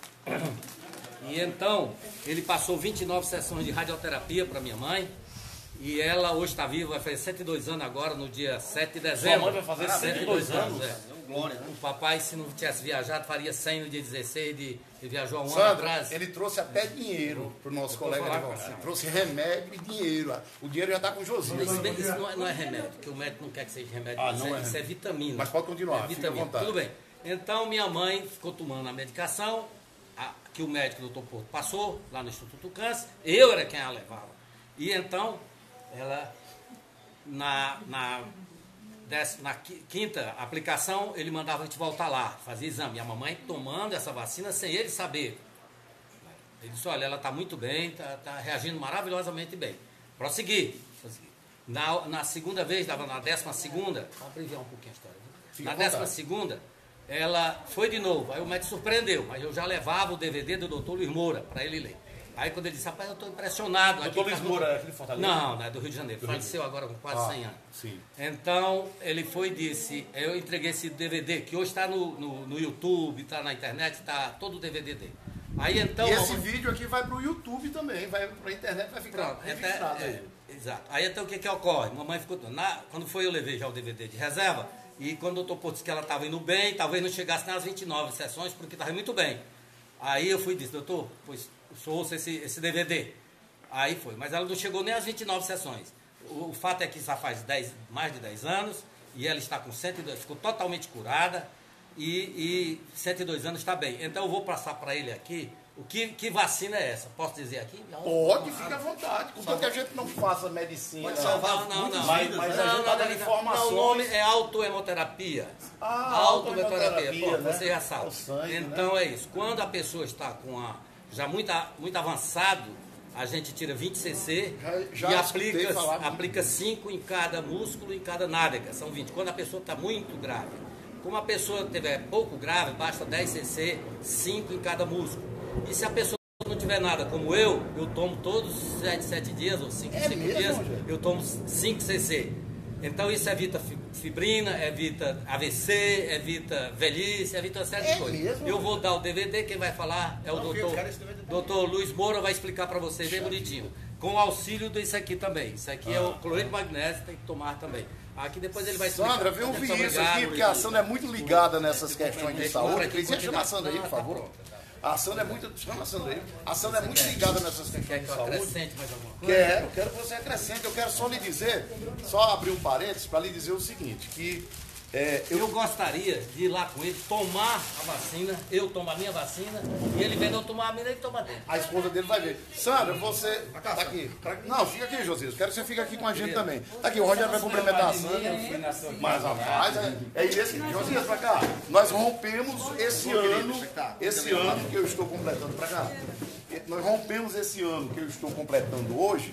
E então, ele passou vinte e nove sessões de radioterapia para minha mãe. E ela hoje está viva, vai fazer cento e dois anos agora, no dia sete de
Sua
dezembro.
mãe vai fazer cento e dois anos.
é.
Glória, né?
O papai, se não tivesse viajado, faria cem no dia dezesseis, de, de viajou há um ano
Sandra,
atrás.
ele trouxe até dinheiro pro nosso colega
falar,
advogado.
cara.
Ele trouxe remédio e dinheiro. O dinheiro já está com o Josias.
Isso, bem- isso não, é, não é remédio, porque o médico não quer que seja remédio.
Ah,
isso,
não
é,
é
isso é
remédio.
vitamina.
Mas pode continuar,
É
fica à
vitamina.
vontade.
Tudo bem. Então, minha mãe ficou tomando a medicação a- que o médico, o doutor Porto, passou lá no Instituto Câncer. Eu era quem a levava. E então, ela, na, na, décima, na qui- quinta aplicação, ele mandava a gente voltar lá, fazer exame. E a mamãe tomando essa vacina sem ele saber. Ele disse, olha, ela está muito bem, está tá reagindo maravilhosamente bem. Prosseguir. prosseguir. Na, na segunda vez, estava na décima segunda, vou abreviar um pouquinho a história. viu?
Fica
Na
à vontade.
décima segunda, ela foi de novo. Aí o médico surpreendeu, mas eu já levava o D V D do doutor Luiz Moura para ele ler. Aí quando ele disse, rapaz, eu estou impressionado.
Doutor
aqui
Luiz
tá-
Moura é aquele de Fortaleza?
Não, não é do Rio de Janeiro. Faleceu agora com quase
Ah,
cem anos.
sim.
Então, ele foi e disse, eu entreguei esse D V D, que hoje está no, no, no YouTube, está na internet, está todo o D V D dele. Aí então...
E esse
mamãe-
vídeo aqui vai pro YouTube também, vai pra internet, vai ficar
Pronto,
registrado
até,
aí.
é, exato. Aí então o que que ocorre? Mamãe ficou... Na, quando foi eu levei já o D V D de reserva, e quando o doutor Porto disse que ela estava indo bem, talvez não chegasse nas vinte e nove sessões, porque estava muito bem. Aí eu fui e disse, doutor, pois o senhor ouça esse, esse D V D. Aí foi, mas ela não chegou nem às vinte e nove sessões. O, o fato é que já faz dez, mais de dez anos, e ela está com cento e dois, ficou totalmente curada, e, e cento e dois anos está bem. Então eu vou passar para ele aqui, o que, que vacina é essa? Posso dizer aqui?
Pode, fica à vontade. Contanto que a gente não faça medicina.
Pode salvar
Não, não,
muitas
não.
Mas-
vidas,
mas
né?
a gente tá dando informações.
Não, o nome é autohemoterapia.
Ah,
autohemoterapia.
autohemoterapia,
Pô,
né?
você já sabe.
O sangue,
Então é isso. Quando a pessoa está com a já muito, a- muito avançado, a gente tira vinte centímetros
Já- já
e
escutei
aplica,
falar muito.
aplica cinco em cada músculo e em cada nádega. São vinte. Quando a pessoa está muito grave. Como a pessoa tiver pouco grave, basta dez centímetros, cinco em cada músculo. E se a pessoa não tiver nada como eu, eu tomo todos os sete, sete dias ou cinco,
É
cinco
mesmo,
dias,
Rogério?
eu tomo cinco centímetros. Então isso evita fi- fibrina, evita A V C, evita velhice, evita uma série
É
de coisas.
mesmo,
Eu vou dar o D V D, quem vai falar é o
Não, porque
doutor,
eu quero esse D V D também.
doutor Luiz Moura, vai explicar para vocês bem bonitinho. Com o auxílio disso aqui também. Isso aqui é o cloreto de magnésio, tem que tomar também. Aqui depois ele vai explicar.
Sandra, vem
Muito
ouvir isso
obrigado,
aqui, porque a
Luiz.
Sandra é muito ligada nessas questões de
Deixa
saúde.
aqui,
Cris, chama a Sandra aí, por
Ah, tá
favor.
pronto, tá.
A Sandra é muito. Chama a Sandra aí. A Sandra é muito ligada nessas
Quer
questões
que
de
eu
saúde.
acrescente mais alguma coisa?
Quero, quero que você acrescente. Eu quero só lhe dizer, só abrir um parênteses para lhe dizer o seguinte, que é, eu
Eu gostaria de ir lá com ele, tomar a vacina, eu tomo a minha vacina, e ele vendo eu tomar a minha, ele toma dentro.
A esposa dele vai ver. Sandra, você. Tá aqui. Não, fica aqui, Josias. Quero que você fique aqui com a gente também. Tá aqui, o Rogério vai complementar a Sandra. Mas, rapaz, é, é esse. Josias, pra cá. Nós rompemos esse ano. Esse ano que eu estou completando. Pra cá. Nós rompemos esse ano que eu estou completando hoje.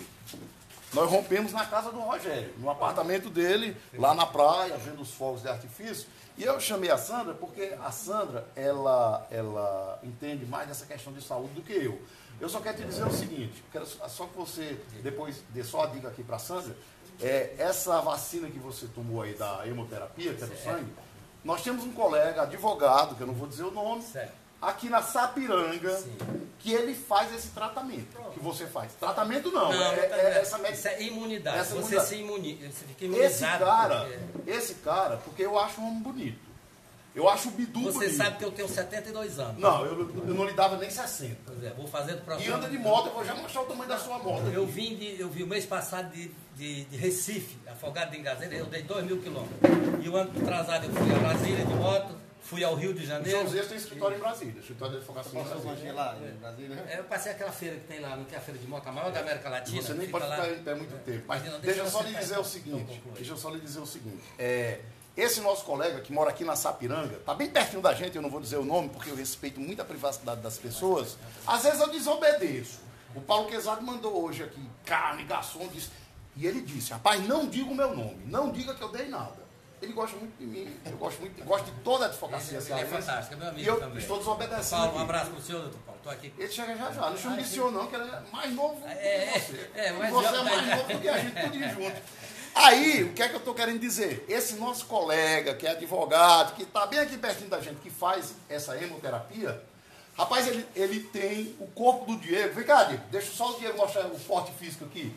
Nós rompemos na casa do Rogério, no apartamento dele, lá na praia, vendo os fogos de artifício. E eu chamei a Sandra porque a Sandra, ela, ela entende mais dessa questão de saúde do que eu. Eu só quero te dizer o seguinte, quero só que você depois dê só a dica aqui para a Sandra, é, essa vacina que você tomou aí da hemoterapia, que é do sangue, nós temos um colega, advogado, que eu não vou dizer o nome,
Certo.
aqui na Sapiranga, que ele faz esse tratamento que você faz. Tratamento não,
Não,
é,
tá
é
vendo?
essa
Isso
medicina.
é imunidade.
Essa
você
imunidade.
se imuni, você fica
Esse
imunizado.
cara,
porque-
esse cara, porque eu acho um homem bonito. Eu acho o Bidu
Você
bonito.
sabe que eu tenho setenta e dois anos.
Não, eu, eu não lhe dava nem sessenta.
Pois é, vou fazer do
E
próximo.
anda de moto, eu vou já mostrar o tamanho da sua moto.
Eu vim de, eu vi o mês passado de, de, de Recife, Afogado de Engazeira, eu dei dois mil quilômetros. E o ano atrasado eu fui a Brasília de moto, fui ao Rio de
O
Janeiro.
José tem escritório em Brasília, escritório de advocacia em
Passou uma
Brasília.
lá em Brasília, né?
É, eu passei aquela feira que tem lá, não tem a feira de moto, a maior da América Latina.
Você nem
fica
pode
lá.
ficar em pé muito tempo. Mas
Imagina,
deixa
deixa
eu só
eu
lhe
sentar
dizer
aqui.
o seguinte.
Então, conclui.
Deixa eu só lhe dizer o seguinte. É, esse nosso colega que mora aqui na Sapiranga, tá bem pertinho da gente, eu não vou dizer o nome, porque eu respeito muito a privacidade das pessoas. Às vezes eu desobedeço. O Paulo Quezado mandou hoje aqui, carne, garçom, disse, e ele disse, rapaz, não diga o meu nome, não diga que eu dei nada. Ele gosta muito de mim, eu gosto muito, gosto de toda a advocacia.
Ele é fantástico, é meu amigo
E eu
também.
estou desobedecendo
Paulo, um
aqui.
abraço pro senhor, doutor Paulo. Tô aqui.
Ele chega já já, não chama de senhor não, que ele é mais novo do
É,
que você.
é, é, mas
você
já-
é mais novo do que a gente, tudo junto. Aí, o que é que eu estou querendo dizer? Esse nosso colega, que é advogado, que está bem aqui pertinho da gente, que faz essa hemoterapia, rapaz, ele, ele tem o corpo do Diego. Vem cá, Diego, deixa só o Diego mostrar o porte físico aqui.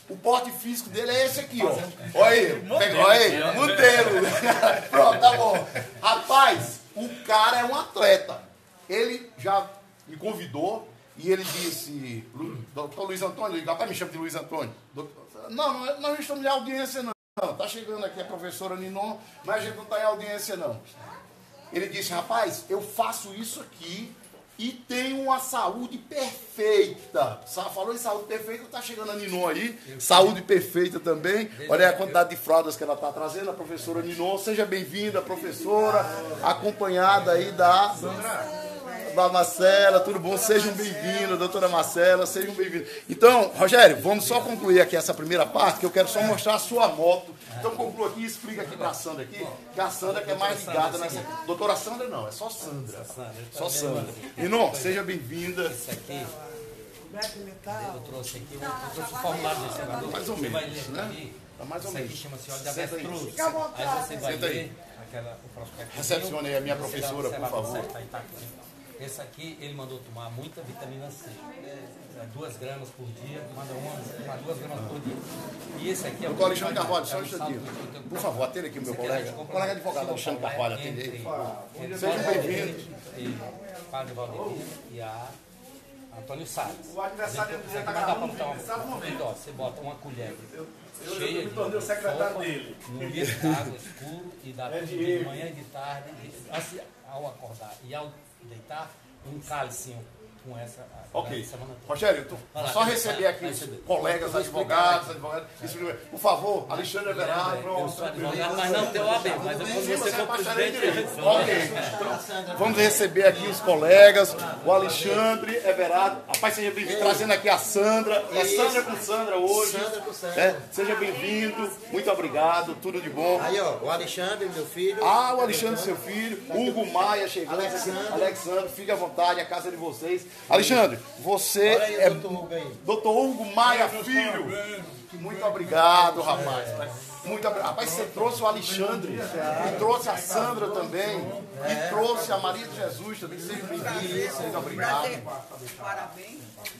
O porte físico dele é esse aqui, ó. Olha aí, pega- olha aí, modelo. Pronto, tá bom. Rapaz, o cara é um atleta. Ele já me convidou e ele disse, Lu- doutor Luiz Antônio, rapaz, me chama de Luiz Antônio. Doutor- não, não, nós não estamos em audiência, não. Não, tá chegando aqui a professora Ninon, mas a gente não está em audiência, não. Ele disse, rapaz, eu faço isso aqui e tenho uma saúde perfeita. Sa- Falou em saúde perfeita, tá chegando a Ninon aí. Saúde perfeita também. Olha aí a quantidade de fraldas que ela está trazendo, a professora Ninon. Seja bem-vinda, professora, acompanhada aí da... da Marcela, tudo bom? Sejam bem-vindos, doutora Marcela, sejam bem-vindos. Então, Rogério, vamos só concluir aqui essa primeira parte, que eu quero só mostrar a sua moto. Então, conclua aqui e explica aqui para a Sandra aqui, que a Sandra que é mais ligada nessa... Doutora Sandra não, é só Sandra. Só Sandra. Ninon, seja bem-vinda.
Isso aqui, eu trouxe aqui, eu trouxe o formulário desse jogador.
Mais ou
Você vai
menos,
ler
né?
aqui.
Tá mais ou
Isso aqui
menos.
chama-se óleo de
Senta aí.
avestruz. Aí você vai
Senta aí.
ler aquela, o prospecto.
Recepcione aí a minha
Você vai
professora, por
observar
favor.
tudo certo, aí tá aqui. Esse aqui, ele mandou tomar muita vitamina C. É, duas gramas por dia, manda uma, uma, duas gramas por dia. E esse aqui é o...
Doutor Alexandre Carvalho, só
é
um
um
instantinho.
salto que eu tenho-
Por favor, atenda aqui o meu
Esse aqui a gente
colega.
compra
Colega
no
advogado,
Silo
Alexandre
Paulo,
Carvalho,
né?
atende aí.
Entre- entre
Sejam
Paulo
bem-vindos.
E Padre Valdemiro e a Antônio Salles.
O aniversário
Isso
dele
aqui
tá
vai dar pra
gravando
botar
no exato
uma...
momento.
Ó, você bota uma colher
eu
cheia
me
de
tornei o secretário
sopa
dele.
num litro d'água escuro e dá
É
tudo de
Diego.
manhã e de tarde, e, assim, ao acordar e ao deitar, um cálicinho com essa
Ok.
semana toda.
Rogério, tu,
Vai lá,
só
vai,
receber
vai,
aqui
vai
os
receber.
colegas
Eu vou
advogados,
explicar
advogados. Isso, por favor, Alexandre Everardo.
Eu sou advogado, mas não tenho O A B, mas eu, quando você for presidente,
Ok. Então, vamos receber aqui os colegas, o Alexandre Everardo. Rapaz, seja bem-vindo, trazendo aqui a Sandra. É Sandra com Sandra hoje.
Sandra com Sandra.
É, seja bem-vindo, muito obrigado, tudo de bom.
Aí, ó, o Alexandre, meu filho.
Ah, o Alexandre, seu filho, Hugo Maia chegando.
Alexandre.
Alexandre, fique à vontade, a casa de vocês. Alexandre, você
Olha aí o
é
doutor Hugo aí.
doutor Hugo Maia Filho. Muito obrigado, rapaz. Muito obrigado. Rapaz, você trouxe o Alexandre, e trouxe a Sandra também, e trouxe a Maria de Jesus também. Seja bem-vindo, muito obrigado.
Parabéns.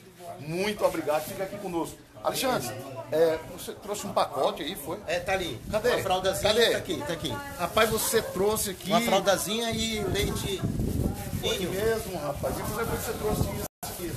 Muito obrigado, fica aqui conosco. Alexandre, é, você trouxe um pacote aí, foi?
É, tá ali.
Cadê?
Uma fraldazinha,
Cadê?
tá aqui, tá aqui.
Rapaz, você trouxe aqui.
Uma fraldazinha e leite
Foi
ninho.
mesmo, rapaz. E como é que você trouxe isso aqui?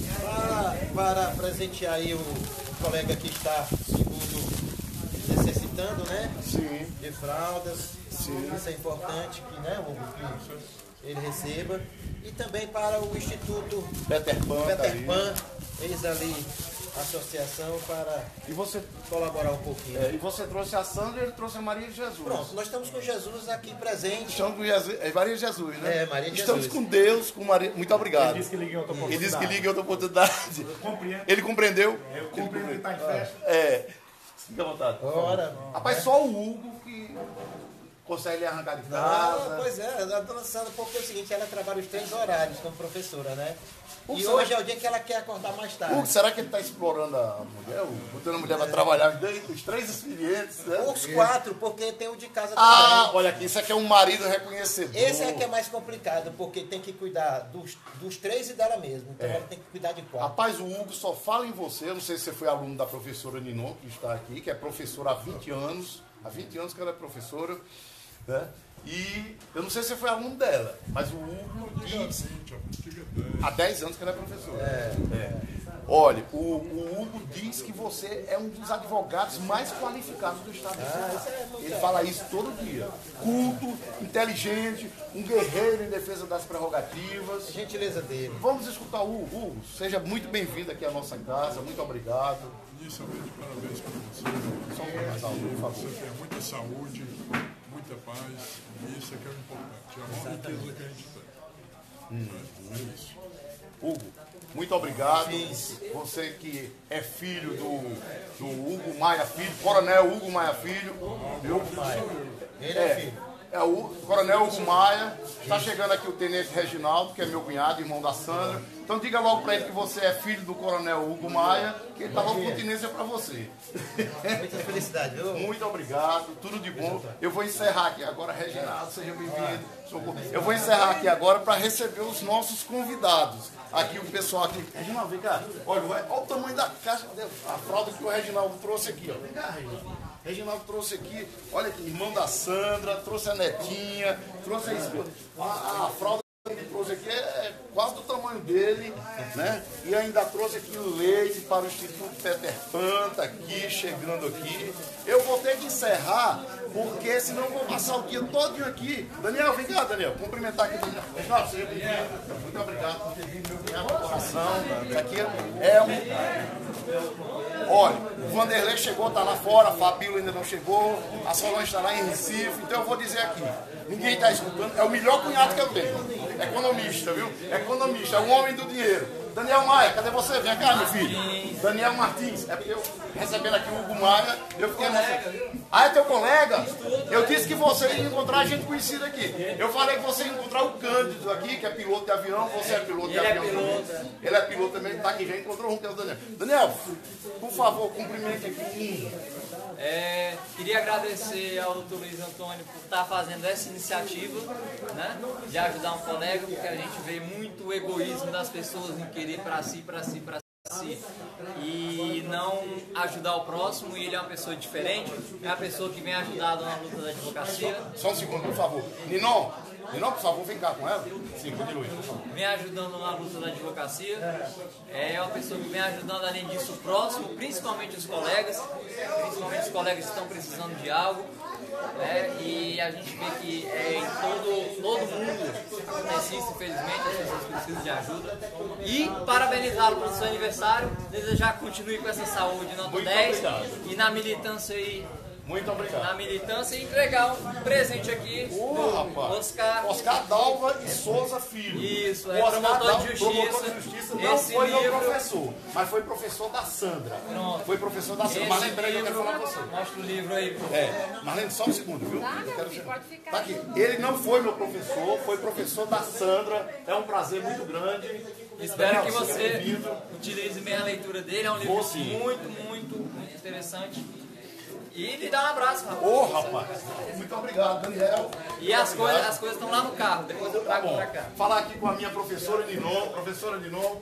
Para, para presentear aí o colega que está, segundo, necessitando, né?
Sim.
De fraldas. Sim. Isso é importante que, né, o, que ele receba. E também para o Instituto
Peter Pan. tá
Peter
aí.
Pan, eis ali a associação para
E você,
colaborar um pouquinho.
é, e você trouxe a Sandra e ele trouxe a Maria de Jesus.
Pronto, nós estamos com Jesus aqui presente.
Estamos com Jesus, é Maria de Jesus, né?
É, Maria de
Estamos
Jesus.
com Deus, com Maria. Muito obrigado.
Ele disse que liga em outra
Ele
oportunidade.
disse que liga em outra oportunidade.
Compreendo.
Ele compreendeu?
Eu compreendo que está em festa.
É. Fica à vontade.
Ora,
Rapaz, só o Hugo que consegue lhe arrancar de
Ah,
casa.
pois é, a dona Sandra, porque é o seguinte, ela trabalha os três horários como professora, né?
Hugo,
E
será
hoje
que-
é o dia que ela quer acordar mais tarde.
Hugo, será que ele está explorando a mulher? Hugo? Botando a mulher para trabalhar, os, dois- os três experientes, né?
Os quatro, porque tem o de casa
Ah,
também.
olha aqui, isso aqui é um marido reconhecedor.
Esse é que é mais complicado, porque tem que cuidar dos, dos três e dela mesma. Então
É.
ela tem que cuidar de quatro.
Rapaz, o Hugo só fala em você. Eu não sei se você foi aluno da professora Ninon, que está aqui, que é professora há vinte anos. Há vinte anos que ela é professora. Né? E eu não sei se você foi aluno dela, mas o Hugo diz. Há dez anos que ela é professora. É. Olha, o, o Hugo diz que você é um dos advogados mais qualificados do estado do Ceará. Ele fala isso todo dia. Culto, inteligente, um guerreiro em defesa das prerrogativas.
Gentileza dele.
Vamos escutar o Hugo. Hugo, seja muito bem-vindo aqui à nossa casa. Muito obrigado.
Inicialmente, parabéns para você.
Só um pouco mais alto, por favor.
Você tem muita saúde, muita paz, e isso é que é o importante. É a maior riqueza que a gente tem.
Hum.
É isso.
Hugo, muito obrigado. Você que é filho do, do Hugo Maia Filho, Coronel Hugo Maia Filho. Viu?
Ele é, filho.
é o Coronel Hugo Maia. Está chegando aqui o Tenente Reginaldo, que é meu cunhado, irmão da Sandra. Então diga logo para ele que você é filho do Coronel Hugo Maia, que ele está logo continência para você.
Muita felicidade, viu?
Muito obrigado, tudo de bom. Eu vou encerrar aqui agora, Reginaldo, seja bem-vindo. Eu vou encerrar aqui agora para receber os nossos convidados. Aqui o pessoal aqui. Reginaldo, vem cá. Olha, olha o tamanho da caixa, a fralda que o Reginaldo trouxe aqui, ó. Vem cá, Reginaldo. Reginaldo trouxe aqui, olha aqui, irmão da Sandra, trouxe a netinha, trouxe a esposa. A, a fralda que ele trouxe aqui é quase do tamanho dele, né? E ainda trouxe aqui o leite para o Instituto Peter Pan, tá aqui, chegando aqui. Eu vou ter que encerrar, porque senão eu vou passar o dia todinho aqui. Daniel, vem cá, Daniel, cumprimentar aqui. Reginaldo, seja bem-vindo. Muito obrigado por ter vindo, meu cunhado do coração. Isso aqui é um... Olha, o Vanderlei chegou, tá lá fora, a Fabíola ainda não chegou, a Solange está lá em Recife, então eu vou dizer aqui, ninguém está escutando, é o melhor cunhado que eu tenho. Economista, viu? Economista, é um homem do dinheiro. Daniel Maia, cadê você? Vem cá, meu filho. Daniel Martins, é porque eu, recebendo aqui o Hugo Maia, eu fiquei emocionado. Ah, é teu colega? Eu disse que você ia encontrar gente conhecida aqui. Eu falei que você ia encontrar o Cândido aqui, que é piloto de avião, você é piloto de avião também. Ele é piloto também, tá aqui, já encontrou um, que é o Daniel. Daniel, por favor, cumprimente aqui.
É, queria agradecer ao doutor Luiz Antônio por estar fazendo essa iniciativa, né, de ajudar um colega, porque a gente vê muito egoísmo das pessoas em querer para si, para si, para si, e não ajudar o próximo. E ele é uma pessoa diferente, é uma pessoa que vem ajudado na luta da advocacia.
Só um segundo, por favor. Ninon, Ninon, por favor, vem cá com ela. Sim, continue, por favor.
Vem ajudando na luta da advocacia, é uma pessoa que vem ajudando, além disso, o próximo, principalmente os colegas, principalmente os colegas que estão precisando de algo, né? E a gente vê que é, em todo, todo mundo necessita, infelizmente, as pessoas precisam de ajuda. E parabenizá-lo pelo seu aniversário, desejar que continue com essa saúde nota dez e na militância aí.
Muito obrigado.
Na militância e entregar um presente aqui
Ô,
do
rapaz.
Oscar.
Oscar Dalva e Souza Filho.
Isso,
o
é
Oscar
promotor
Dalva,
de justiça.
promotor de justiça não
Esse
foi meu
livro-
professor, mas foi professor da Sandra.
Pronto.
Foi professor da Sandra.
Esse
Marlene, peraí que eu quero
livro-
falar com você.
Mostra o livro aí, por favor.
É, Marlene, só um segundo, viu?
Tá,
Eu
meu
quero
filho,
chegar.
pode ficar.
Tá aqui. Ele não foi meu professor, foi professor da Sandra. É um prazer muito grande.
Espero
Daniel,
que
seja
você
bem-vindo.
utilize bem a leitura dele. É um livro
Vou sim.
muito, muito, muito interessante. E lhe dá um abraço, rapaz.
Ô, rapaz. Muito obrigado, Daniel.
E as coisas as coisas estão lá no carro. Depois eu
Tá
trago
bom.
pra cá.
Falar aqui com a minha professora Ninon. Professora Ninon,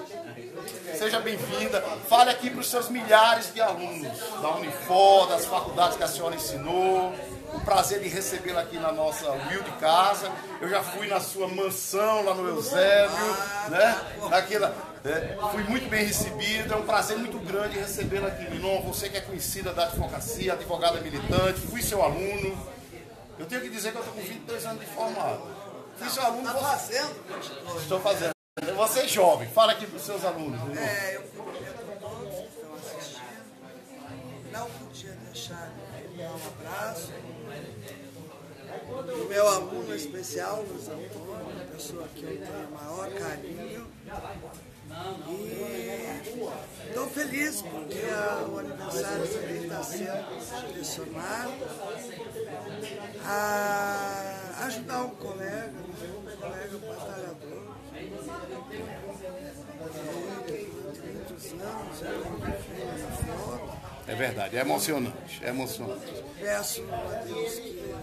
seja bem-vinda. Fale aqui para os seus milhares de alunos da Unifor, das faculdades que a senhora ensinou. O prazer de recebê-la aqui na nossa humilde casa. Eu já fui na sua mansão lá no Eusébio, né? Naquela, é, fui muito bem recebido. É um prazer muito grande recebê-la aqui, Ninon. Você que é conhecida da advocacia, advogada militante, fui seu aluno. Eu tenho que dizer que eu estou com vinte e dois anos de formado. Fui seu aluno.
Está
você...
fazendo?
Estou fazendo. Você é jovem, fala aqui para os seus alunos. Ninon.
É, eu cumprimento a todos que estão assistindo. Não podia deixar de dar um abraço. O meu aluno especial, Luiz Antônio, uma pessoa que eu tenho o maior carinho. E estou feliz porque a, o aniversário dele está sendo direcionado a ajudar um colega, um colega batalhador. Ele, durante muitos anos, eu vi na foto.
É verdade, é emocionante, é emocionante.
Peço a Deus que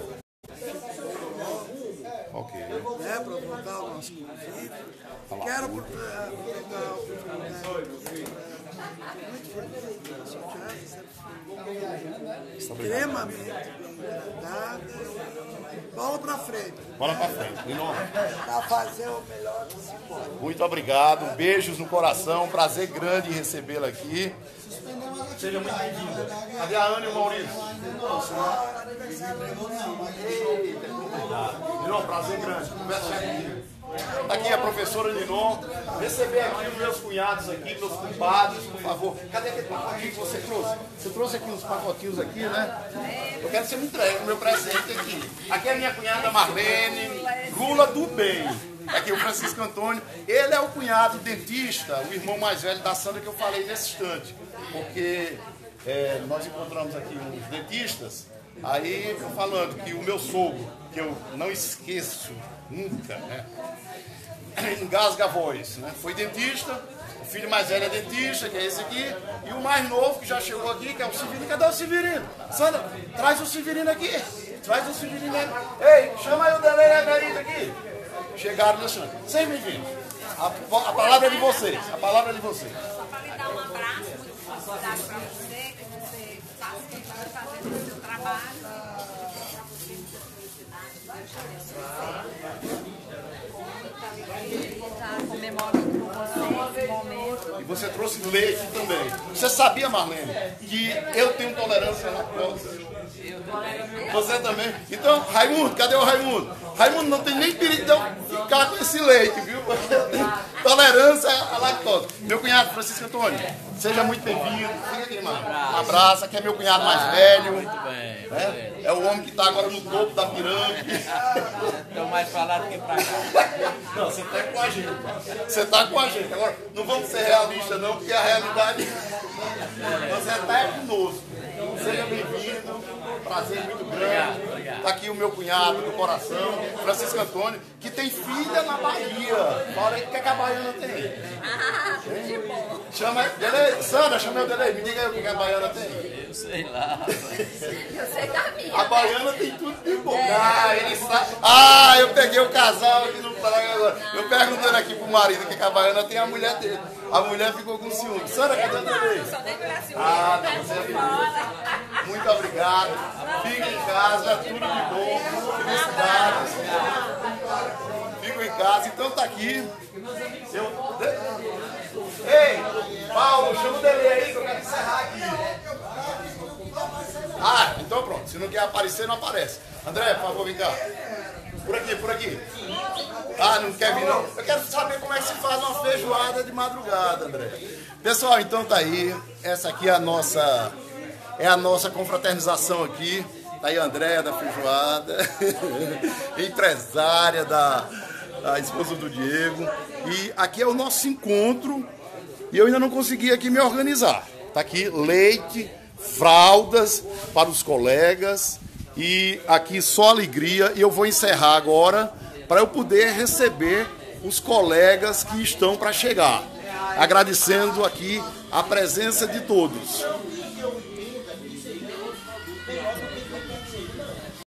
Ok.
né, para voltar ao nosso convívio. Quero aproveitar a oportunidade para muito feliz na sua casa, sempre extremamente bem tratada. Bola para frente.
Bola pra frente, Ninon.
Para fazer o melhor que se pode.
Muito obrigado, beijos no coração, prazer grande em recebê-la aqui. Seja muito bem-vinda. Cadê a Ana e o Maurício? Ninon, prazer grande. Conversa aqui. Tá aqui a professora Ninon. Receber aqui os meus cunhados aqui, meus compadres, por favor. Cadê aquele pacotinho que você trouxe? Você trouxe aqui uns pacotinhos aqui, né? Eu quero que você me entregue o meu presente aqui. Aqui é a minha cunhada Marlene, Lula do Bem. Aqui o Francisco Antônio. Ele é o cunhado dentista, o irmão mais velho da Sandra que eu falei nesse instante. Porque é, nós encontramos aqui uns dentistas Aí, falando que o meu sogro, que eu não esqueço nunca, né? Engasga a voz, né? Foi dentista, o filho mais velho é dentista, que é esse aqui, e o mais novo que já chegou aqui, que é o Severino. Cadê o Severino? Sandra, traz o Severino aqui. Traz o Severino aqui. Ei, chama aí o Delei e a Garita aqui. Chegaram no chão. Sem bem-vindos. A, a palavra é de vocês. A palavra é de vocês.
Só para lhe dar um abraço, muito felicidade para você, que você faça o que está fazendo o seu trabalho. Para você, muita felicidade. Deus te abençoe. Muita alegria de estar comemorando com você esse momento.
E você trouxe leite também. Você sabia, Marlene, que eu tenho tolerância à lactose? Você também? Então, Raimundo, cadê o Raimundo? Raimundo não tem nem perigo de eu ficar com esse leite, viu? Porque eu tenho tolerância à lactose. Meu cunhado, Francisco Antônio, seja muito bem-vindo. Fica aqui, mano. Um abraço. Aqui é meu cunhado mais velho.
Muito bem.
É, é o homem que está agora no topo da pirâmide.
Estou mais pra lá do que pra cá.
Não, você está com a gente. Você está com a gente. Agora, não vamos ser realistas, não, porque a realidade. Você está conosco. Seja bem-vindo. Prazer muito grande. Está aqui o meu cunhado do coração, Francisco Antônio, que tem filha na Bahia. Fala aí o que, é que a baiana tem.
Ah, que bom.
Chama Delei, Sandra, chama o Delei, me diga aí o que, que a baiana tem.
Eu sei lá.
Eu sei da minha.
A baiana tem tudo de bom. Ah, ele sabe. Ah, eu peguei o casal aqui no Paraná agora. Eu perguntando aqui pro marido o que, que a baiana tem, a mulher dele. A mulher ficou com ciúme. Sandra, cadê o Delei?
Eu sou nem pela ciúme.
Ah, tá, você é bem-vindo. Muito obrigado. Fiquem em casa, tudo de bom, felicidades. Fico em casa, então tá aqui. Eu... Ei, Paulo, chama o Delei aí que eu quero encerrar aqui. Ah, então pronto. Se não quer aparecer, não aparece. André, por favor, vem cá. Por aqui, por aqui. Ah, não quer vir não? Eu quero saber como é que se faz uma feijoada de madrugada, André. Pessoal, então tá aí. Essa aqui é a nossa... É a nossa confraternização aqui. Tá aí a Andréia da feijoada, empresária da, da esposa do Diego. E aqui é o nosso encontro. E eu ainda não consegui aqui me organizar. Tá aqui leite, fraldas para os colegas. E aqui só alegria. E eu vou encerrar agora para eu poder receber os colegas que estão para chegar. Agradecendo aqui a presença de todos.